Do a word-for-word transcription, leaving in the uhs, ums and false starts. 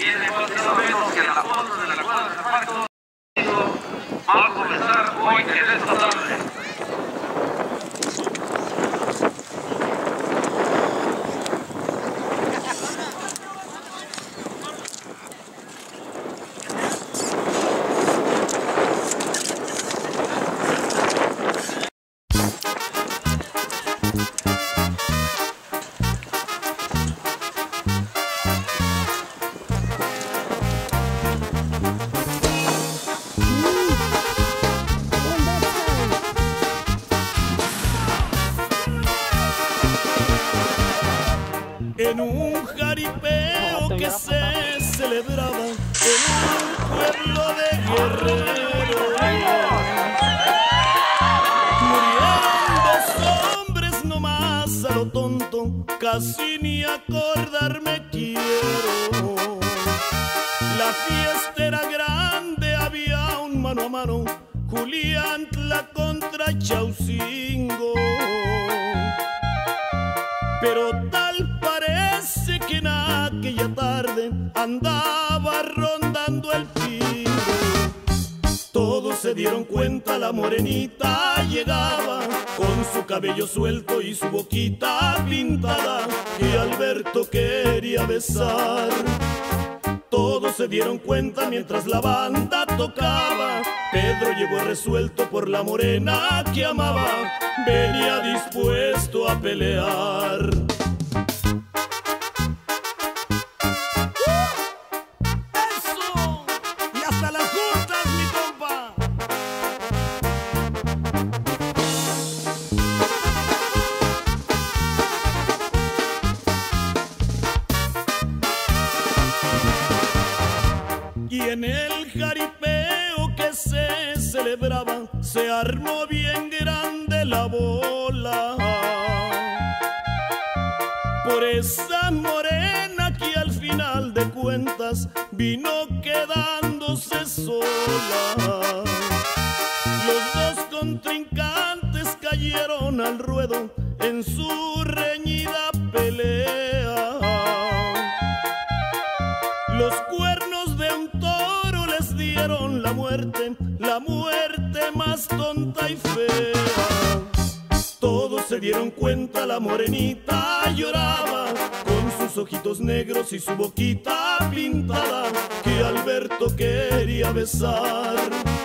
tiene más menos que la foto de la cuadra de Zapato. Va a comenzar hoy en esta tarde. En un jaripeo que se celebraba en un pueblo de Guerrero, murieron dos hombres nomás a lo tonto, casi ni acordarme quiero. La fiesta era grande, había un mano a mano, Juliantla contra Chaucingo. Pero tal parece que en aquella tarde andaba rondando el pingo. Todos se dieron cuenta, la morenita llegaba con su cabello suelto y su boquita pintada, y Alberto quería besar. Todos se dieron cuenta mientras la banda tocaba. Pedro llegó resuelto por la morena que amaba, venía dispuesto a pelear. ¡Eso! ¡Y hasta las juntas, mi compa! Y en el jaripeo que se celebraba, se armó bien grande la bola por esa morena que al final de cuentas vino quedándose sola. Los dos contrincantes cayeron al ruedo en su reñida pelea. Los cuernos de un toro les dieron la muerte, la muerte más tonta y fea. Todos se dieron cuenta, la morenita lloraba con sus ojitos negros y su boquita pintada, que Alberto quería besar.